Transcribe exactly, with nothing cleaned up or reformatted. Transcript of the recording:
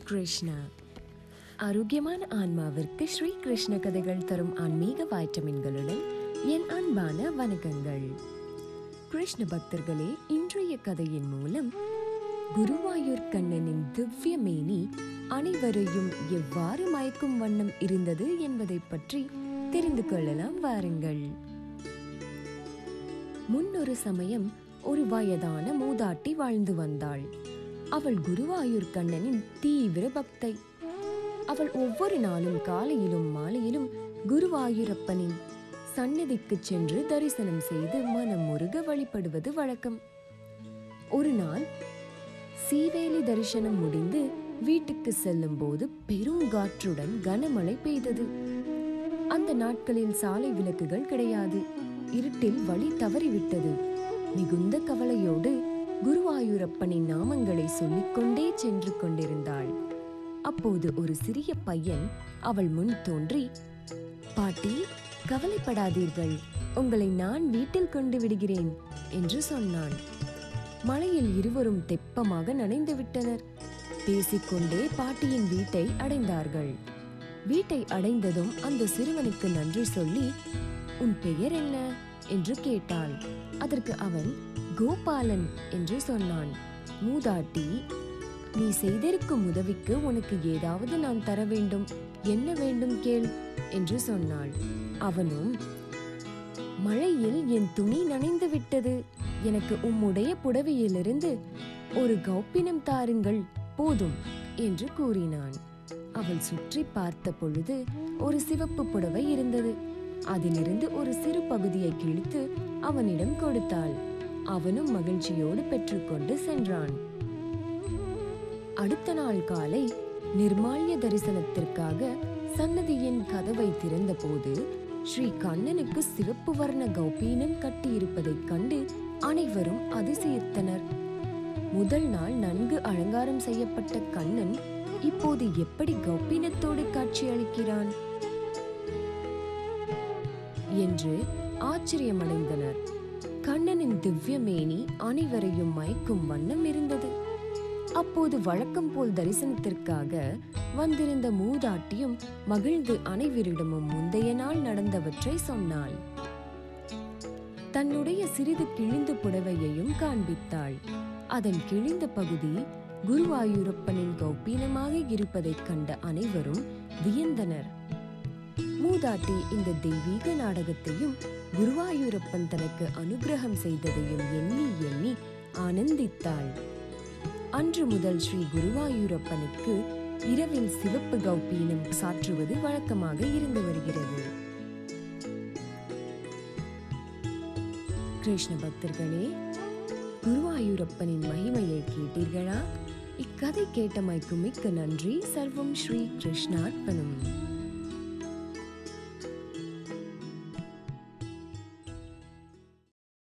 கிருஷ்ணா. ஆரோக்கியமான ஆன்மாவிற்கு ஸ்ரீ கிருஷ்ண கதைகள் தரும் ஆன்மீக வைட்டமின்களுடன் என் அன்பான வணக்கங்கள். கிருஷ்ண பக்தர்களே, இன்றைய கதையின் மூலம் குருவாயூர் கண்ணனின் திவ்ய மேனி அனைவரையும் எவ்வாறு மயக்கும் வண்ணம் இருந்தது என்பதை பற்றி தெரிந்து கொள்ளலாம் வாருங்கள். முன்னொரு சமயம் ஒரு வயதான மூதாட்டி வாழ்ந்து வந்தாள். அவள் குருவாயூர் கண்ணனின் தீவிர பக்தை. அவள் ஒவ்வொரு நாளும் காலையிலும் மாலையிலும் குருவாயூரப்பனின் சந்நிதிக்கு சென்று தரிசனம் செய்து மனம் முருக வழிபடுவது வழக்கம். ஒரு நாள் சீவேலி தரிசனம் முடிந்து வீட்டுக்கு செல்லும் போது பெருங்காற்றுடன் கனமழை பெய்தது. அந்த நாட்களில் சாலை விளக்குகள் கிடையாது. இருட்டில் வழி தவறிவிட்டது. மிகுந்த கவலையோடு குருவாயூரப்பனின் நாமங்களை சொல்லிக்கொண்டே சென்று கொண்டிருந்தாள். அப்போது ஒரு சிறிய பையன் அவள் முன் தோன்றி, பாட்டி, கவலைப்படாதீர்கள், உங்களை நான் வீட்டில் கொண்டு விடுகிறேன் என்று சொன்னான். மழையில் இருவரும் தெப்பமாக நனைந்து விட்டனர். பேசிக்கொண்டே பாட்டியின் வீட்டை அடைந்தார்கள். வீட்டை அடைந்ததும் அந்த சிறுவனுக்கு நன்றி சொல்லி, உன் பெயர் என்ன என்று கேட்டாள். அதற்கு அவன் கோபாலன் என்று சொன்னான். மூதாட்டி, நீ செய்திருக்கும் உதவிக்கு உனக்கு ஏதாவது நான் தர வேண்டும், என்ன வேண்டும் கேள் என்று சொன்னாள். அவனும், மழையில் என் துணி நனைந்து விட்டது, எனக்கு உம்முடைய புடவையிலிருந்து ஒரு கௌப்பினம் தாருங்கள் போதும் என்று கூறினான். அவள் சுற்றி பார்த்த பொழுது ஒரு சிவப்பு புடவை இருந்தது. அதிலிருந்து ஒரு சிறு பகுதியை கிழித்து அவனிடம் கொடுத்தாள். அவனும் மகிழ்ச்சியோடு பெற்றுக்கொண்டு சென்றான். அடுத்த நாள் காலை நிர்மால்ய தரிசனத்திற்காக சன்னதியின் கதவை திறந்த போது ஸ்ரீ கண்ணனுக்கு சிவப்பு வர்ண கௌபீனம் கட்டியிருப்பதைக் கண்டு அனைவரும் அதிசயித்தனர். முதல் நாள் நன்கு அலங்காரம் செய்யப்பட்ட கண்ணன் இப்போது எப்படி கௌபீனத்தோடு காட்சி அளிக்கிறான் என்று ஆச்சரியமடைந்தனர். கண்ணனின் திவ்ய மேனி அனைவரையும் மயக்கும் வண்ணம் இருந்தது. அப்போது வழக்கம் போல் தரிசனத்திற்காக வந்திருந்த மூதாட்டியும் மகிழ்ந்து அனைவரிடமும் முந்தைய நாள் நடந்தவற்றை சொன்னாள். தன்னுடைய சிறிது கிழிந்த புடவையையும் காண்பித்தாள். அதன் கிழிந்த பகுதி குருவாயூரப்பனின் கௌபீனமாக இருப்பதைக் கண்ட அனைவரும் வியந்தனர். மூதாட்டி இந்த தெய்வீக நாடகத்தையும் குருவாயூரப்பன் தனக்கு அனுகிரகம் செய்ததையும் எண்ணி எண்ணி ஆனந்தித்தாள். அன்று முதல் ஸ்ரீ குருவாயூரப்பனுக்கு இரவில் சிவப்பு கௌபீனம் சாற்றுவது வழக்கமாக இருந்து வருகிறது. கிருஷ்ண பக்தர்களே, குருவாயூரப்பனின் மகிமையை கேட்டீர்களா? இக்கதை கேட்டமைக்கு மிக்க நன்றி. சர்வம் ஸ்ரீ கிருஷ்ணார்ப்பணம்.